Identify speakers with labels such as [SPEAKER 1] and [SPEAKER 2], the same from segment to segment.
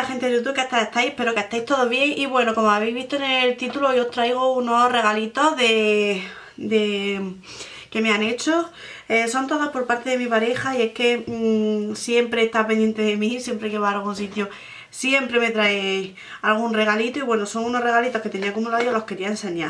[SPEAKER 1] gente de YouTube, que estáis, espero que estéis todos bien. Y bueno, como habéis visto en el título, hoy os traigo unos regalitos que me han hecho. Son todos por parte de mi pareja y es que siempre está pendiente de mí, siempre que va a algún sitio siempre me trae algún regalito. Y bueno, son unos regalitos que tenía acumulados y os los quería enseñar.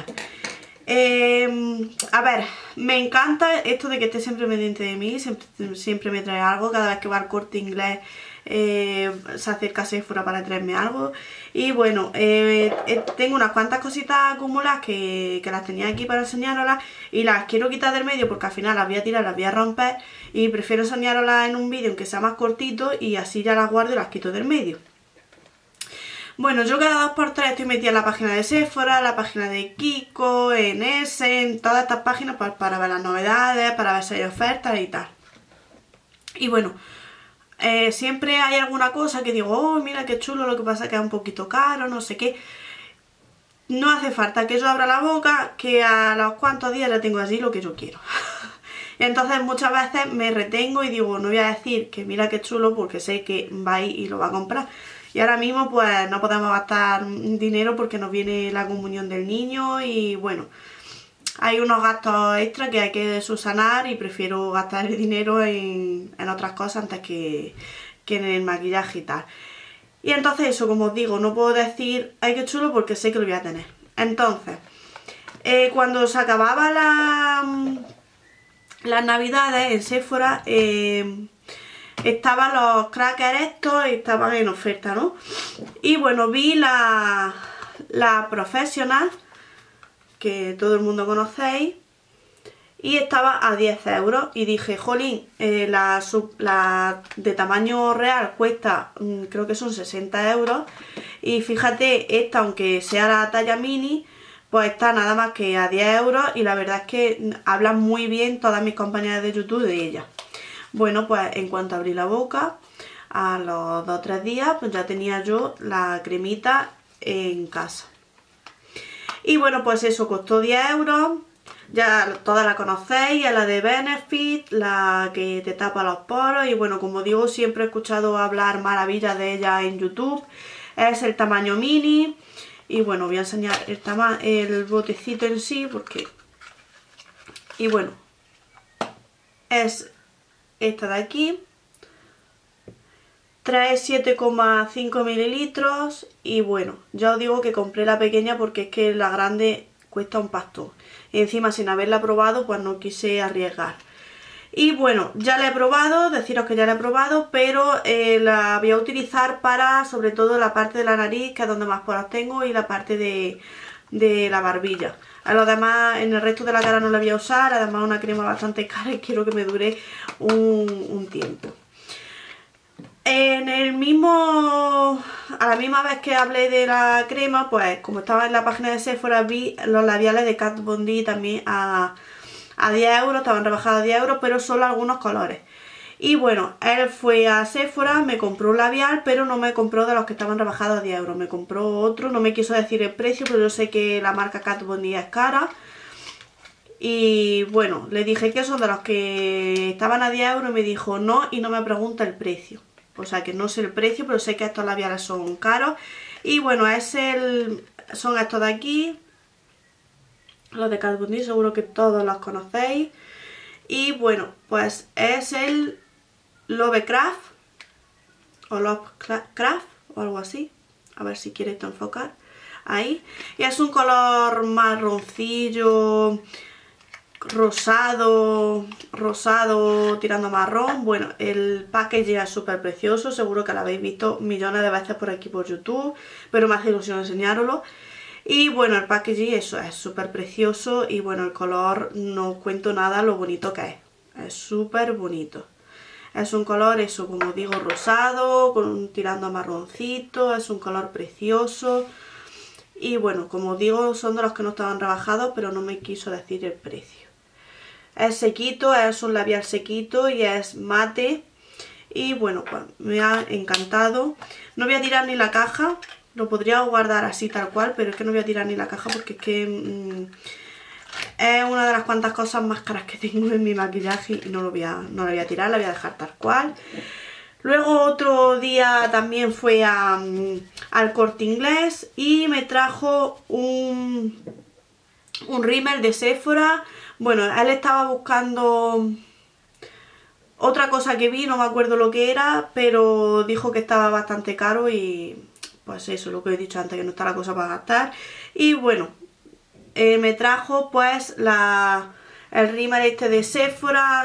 [SPEAKER 1] A ver, me encanta esto de que esté siempre pendiente de mí, siempre me trae algo. Cada vez que va al Corte Inglés se acerca a Sephora para traerme algo. Y bueno, tengo unas cuantas cositas acumuladas que las tenía aquí para enseñaroslas y las quiero quitar del medio porque al final las voy a tirar, las voy a romper, y prefiero enseñaroslas en un vídeo aunque sea más cortito, y así ya las guardo y las quito del medio. Bueno, yo cada 2×3 estoy metida en la página de Sephora, la página de Kiko, en Essen, todas estas páginas para ver las novedades, para ver si hay ofertas y tal. Y bueno, siempre hay alguna cosa que digo, oh, mira qué chulo, lo que pasa es que es un poquito caro, no sé qué. No hace falta que yo abra la boca, que a los cuantos días le tengo así lo que yo quiero. Y entonces muchas veces me retengo y digo, no voy a decir que mira qué chulo porque sé que va a ir y lo va a comprar. Y ahora mismo pues no podemos gastar dinero porque nos viene la comunión del niño y bueno, hay unos gastos extra que hay que subsanar y prefiero gastar el dinero en otras cosas antes que en el maquillaje y tal. Y entonces eso, como os digo, no puedo decir ay qué chulo porque sé que lo voy a tener. Entonces, cuando se acababa las navidades en Sephora, estaban los crackers estos, estaban en oferta, ¿no? Y bueno, vi la Professional, que todo el mundo conocéis, y estaba a 10 € y dije, jolín, la de tamaño real cuesta, creo que son 60 €, y fíjate, esta aunque sea la talla mini, pues está nada más que a 10 € y la verdad es que hablan muy bien todas mis compañeras de YouTube de ella. Bueno, pues en cuanto abrí la boca, a los 2 o 3 días, pues ya tenía yo la cremita en casa. Y bueno, pues eso costó 10 €, ya todas la conocéis, es la de Benefit, la que te tapa los poros. Y bueno, como digo, siempre he escuchado hablar maravillas de ella en YouTube. Es el tamaño mini. Y bueno, voy a enseñar el botecito en sí, porque... Y bueno, es esta de aquí, trae 7,5 mililitros y bueno, ya os digo que compré la pequeña porque es que la grande cuesta un pastón y encima sin haberla probado pues no quise arriesgar. Y bueno, ya la he probado, deciros que ya la he probado, pero la voy a utilizar para sobre todo la parte de la nariz, que es donde más poros tengo, y la parte de la barbilla. A lo demás, en el resto de la cara no la voy a usar, además una crema bastante cara y quiero que me dure un tiempo. A la misma vez que hablé de la crema, pues como estaba en la página de Sephora, vi los labiales de Kat Von D también a 10 €, estaban rebajados a 10 €, pero solo algunos colores. Y bueno, él fue a Sephora, me compró un labial, pero no me compró de los que estaban rebajados a 10 €. Me compró otro, no me quiso decir el precio, pero yo sé que la marca Kat Von D es cara. Y bueno, le dije que son de los que estaban a 10 € y me dijo no, y no me pregunta el precio. O sea que no sé el precio, pero sé que estos labiales son caros. Y bueno, son estos de aquí, los de Kat Von D, seguro que todos los conocéis. Y bueno, pues es el Lovecraft o Lovecraft o algo así. A ver si quiere esto enfocar. Ahí. Y es un color marroncillo, rosado tirando marrón. Bueno, el packaging es súper precioso. Seguro que lo habéis visto millones de veces por aquí por YouTube, pero me hace ilusión enseñároslo. Y bueno, el packaging eso es súper precioso. Y bueno, el color no os cuento nada lo bonito que es. Es súper bonito. Es un color, eso, como digo, rosado, tirando a marroncito. Es un color precioso. Y bueno, como digo, son de los que no estaban rebajados, pero no me quiso decir el precio. Es sequito, es un labial sequito y es mate. Y bueno, pues me ha encantado. No voy a tirar ni la caja. Lo podría guardar así tal cual, pero es que no voy a tirar ni la caja porque es que es una de las cuantas cosas más caras que tengo en mi maquillaje y no la voy a tirar, la voy a dejar tal cual. Luego otro día también fue al Corte Inglés y me trajo un rímel de Sephora. Bueno, él estaba buscando otra cosa que vi, no me acuerdo lo que era, pero dijo que estaba bastante caro y pues eso, lo que he dicho antes, que no está la cosa para gastar. Y bueno, me trajo pues el rímel este de Sephora.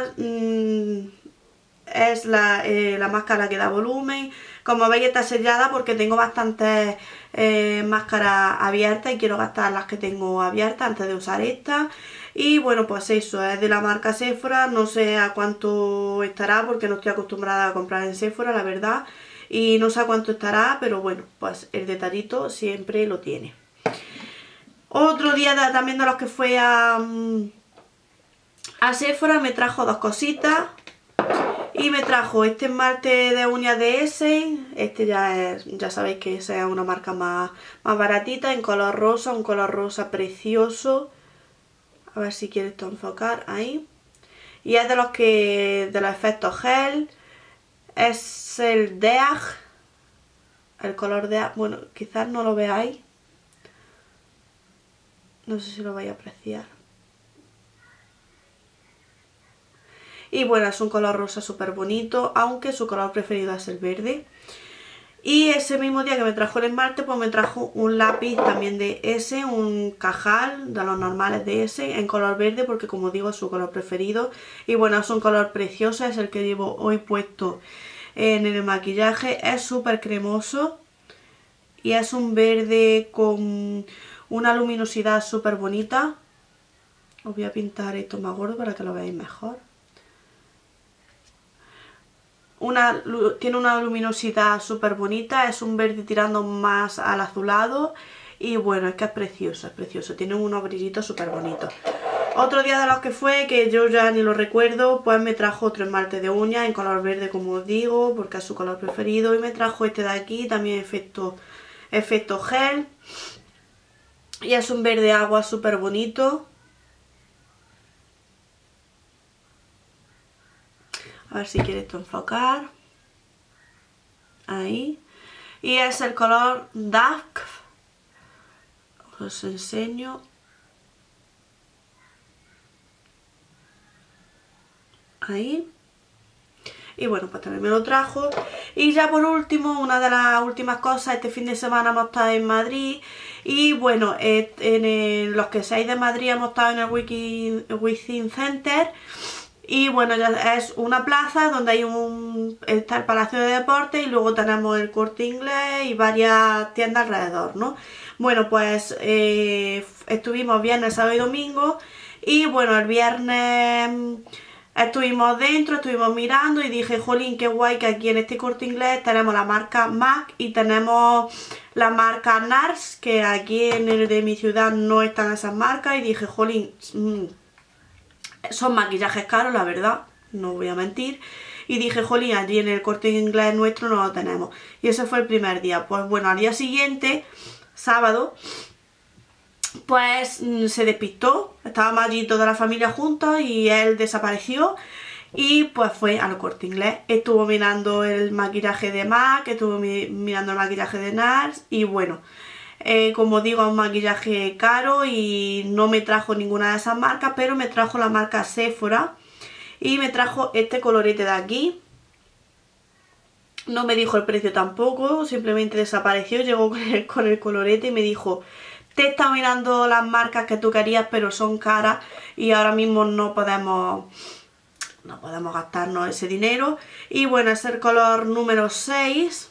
[SPEAKER 1] Es la máscara que da volumen. Como veis está sellada porque tengo bastantes máscaras abiertas y quiero gastar las que tengo abiertas antes de usar esta. Y bueno, pues eso, es de la marca Sephora, no sé a cuánto estará porque no estoy acostumbrada a comprar en Sephora, la verdad. Y no sé a cuánto estará, pero bueno, pues el detallito siempre lo tiene. Otro día también de los que fue a Sephora me trajo dos cositas. Y me trajo este esmalte de uñas de Essen. Este ya sabéis que esa es una marca más baratita, en color rosa, un color rosa precioso. A ver si quiere esto enfocar, ahí. Y es de los efectos gel. Es el Deag. El color Deag, bueno, quizás no lo veáis. No sé si lo vais a apreciar. Y bueno, es un color rosa súper bonito, aunque su color preferido es el verde. Y ese mismo día que me trajo el esmalte, pues me trajo un lápiz también de Essen, un Cajal, de los normales de Essen, en color verde, porque como digo es su color preferido. Y bueno, es un color precioso, es el que llevo hoy puesto en el maquillaje. Es súper cremoso y es un verde con una luminosidad súper bonita. Os voy a pintar esto más gordo para que lo veáis mejor. Tiene una luminosidad súper bonita, es un verde tirando más al azulado y bueno, es que es precioso, tiene unos brillitos súper bonitos. Otro día de los que fue, que yo ya ni lo recuerdo, pues me trajo otro esmalte de uñas en color verde, como os digo, porque es su color preferido, y me trajo este de aquí, también efecto gel, y es un verde agua súper bonito. A ver si quiere esto enfocar. Ahí. Y es el color Dark. Os enseño. Ahí. Y bueno, pues también me lo trajo. Y ya por último, una de las últimas cosas, este fin de semana hemos estado en Madrid. Y bueno, los que seáis de Madrid hemos estado en el Within Center. Y bueno, ya es una plaza donde está el Palacio de Deportes y luego tenemos el Corte Inglés y varias tiendas alrededor, ¿no? Bueno, pues estuvimos viernes, sábado y domingo. Y bueno, el viernes estuvimos dentro, estuvimos mirando y dije, jolín, qué guay que aquí en este Corte Inglés tenemos la marca MAC y tenemos la marca NARS, que aquí en el de mi ciudad no están esas marcas. Y dije, jolín, son maquillajes caros, la verdad, no voy a mentir. Y dije, jolín, allí en el Corte Inglés nuestro no lo tenemos. Y ese fue el primer día. Pues bueno, al día siguiente, sábado, pues se despistó. Estábamos allí toda la familia juntos y él desapareció. Y pues fue al Corte Inglés. Estuvo mirando el maquillaje de MAC, estuvo mirando el maquillaje de NARS. Y bueno, como digo, es un maquillaje caro y no me trajo ninguna de esas marcas, pero me trajo la marca Sephora y me trajo este colorete de aquí. No me dijo el precio tampoco, simplemente desapareció, llegó con el colorete y me dijo, te he estado mirando las marcas que tú querías, pero son caras y ahora mismo no podemos gastarnos ese dinero. Y bueno, es el color número 6.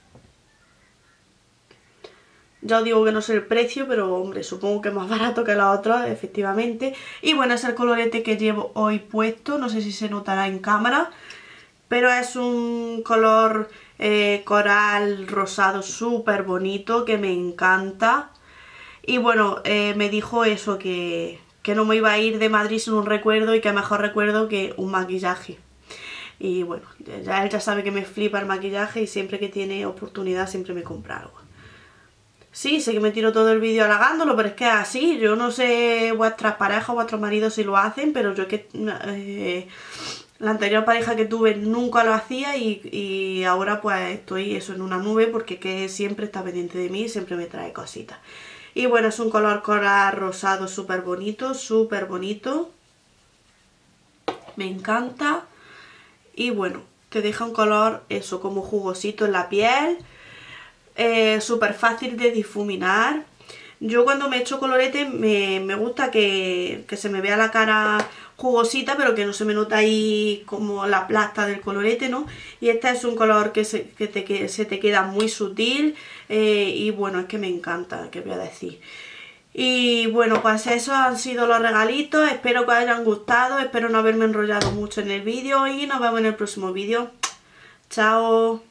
[SPEAKER 1] Ya os digo que no sé el precio, pero hombre, supongo que es más barato que los otros, efectivamente. Y bueno, es el colorete que llevo hoy puesto, no sé si se notará en cámara, pero es un color coral rosado súper bonito, que me encanta. Y bueno, me dijo eso, que no me iba a ir de Madrid sin un recuerdo y que mejor recuerdo que un maquillaje. Y bueno, él ya sabe que me flipa el maquillaje y siempre que tiene oportunidad siempre me compra algo. Sí, sé que me tiro todo el vídeo halagándolo, pero es que es así. Yo no sé vuestras parejas o vuestros maridos si lo hacen, pero yo es que La anterior pareja que tuve nunca lo hacía y ahora pues estoy eso en una nube porque que siempre está pendiente de mí y siempre me trae cositas. Y bueno, es un color coral rosado súper bonito, súper bonito. Me encanta. Y bueno, te deja un color eso como jugosito en la piel. Súper fácil de difuminar. Yo cuando me echo colorete me gusta que se me vea la cara jugosita, pero que no se me nota ahí como la plasta del colorete, ¿no? Y este es un color que se te queda muy sutil y bueno, es que me encanta, ¿qué voy a decir? Y bueno, pues esos han sido los regalitos, espero que os hayan gustado, espero no haberme enrollado mucho en el vídeo y nos vemos en el próximo vídeo. Chao.